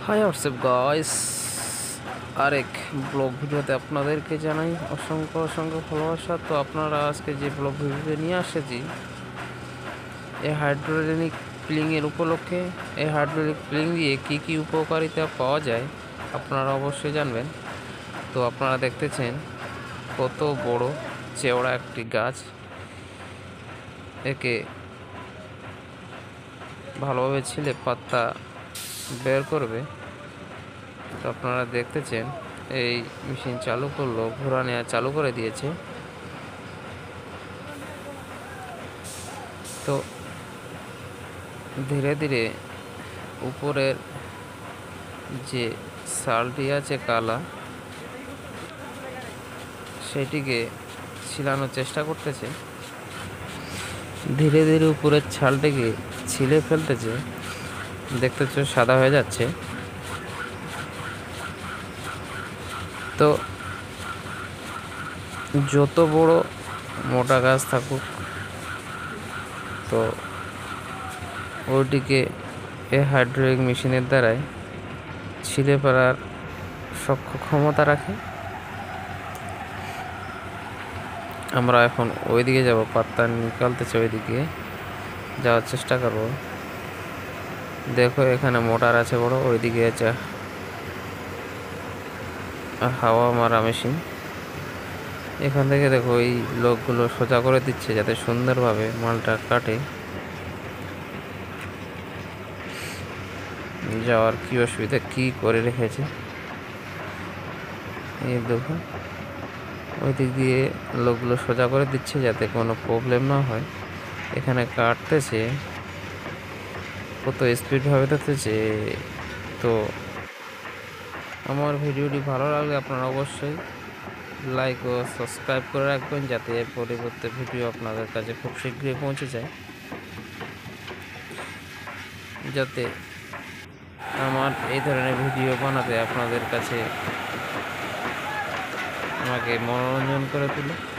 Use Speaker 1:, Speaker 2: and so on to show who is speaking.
Speaker 1: High WhatsApp guys, আরেক blog ভিডিওতে আপনাদেরকে জানাই অসংখ্য অসংখ্য ভালোবাসা। তো আপনারা আজকে যে ব্লগ ভিডিওতে নিয়ে আসেছি এই হাইড্রোজেনিক পিলিংয়ের উপলক্ষে, এই হাইড্রোজেনিক পিলিং দিয়ে কী কী উপকারিতা পাওয়া যায় আপনারা অবশ্যই জানবেন। তো আপনারা দেখতেছেন কত বড় চেওড়া একটি গাছ, একে ভালোভাবে ছিলে পাতা বের করবে। তো আপনারা দেখতেছেন এই মেশিন চালু করলো, ঘোরা নেওয়া চালু করে দিয়েছে। তো ধীরে ধীরে উপরের যে শালটি আছে কালা, সেটিকে ছিলানোর চেষ্টা করতেছে। ধীরে ধীরে উপরের ছালটিকে ছিলে ফেলতেছে, দেখতেছ সাদা হয়ে যাচ্ছে। তো যত বড় মোটা গাছ থাকুক, তো ওইটিকে এই হাইড্রোলিক মেশিনের দ্বারাই ছিলে ফেলার ক্ষমতা রাখে। আমরা এখন ওইদিকে যাব, পাতা নিকালতেছে, ওইদিকে যাওয়ার চেষ্টা করব। দেখো এখানে মোটর আছে বড়, ওইদিকে আছে হাওয়া মারা মেশিন। এখান থেকে দেখো ওই লোকগুলো সোজা করে দিচ্ছে যাতে সুন্দরভাবে মালটা কাটে। যাওয়ার কি অসুবিধা, কি করে রেখেছে এই দেখো, ওই দিক দিয়ে লোকগুলো সোজা করে দিচ্ছে যাতে কোনো প্রবলেম না হয়। এখানে কাটতেছে, কত স্পিডভাবে কাটতেছে। তো আমার ভিডিওটি ভালো লাগলে আপনারা অবশ্যই লাইক ও সাবস্ক্রাইব করে রাখবেন, যাতে এর পরবর্তী ভিডিও আপনাদের কাছে খুব শীঘ্রই পৌঁছে যায়, যাতে আমার এই ধরনের ভিডিও বানাতে আপনাদের কাছে আমাকে মনোরঞ্জন করে তুলে।